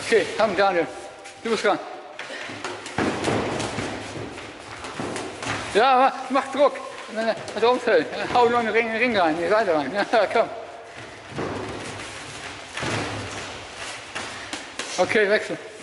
Okay, komm Daniel, du bist dran. Ja, mach Druck. Also umfällt. Hau nur in den Ring rein, in die Seite rein. Ja, komm. Okay, wechsel.